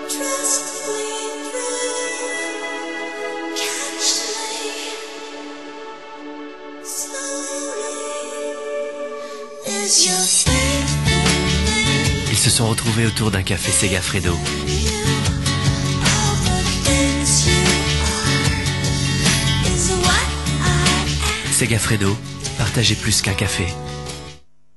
Ils se sont retrouvés autour d'un café Segafredo. Segafredo, partagez plus qu'un café.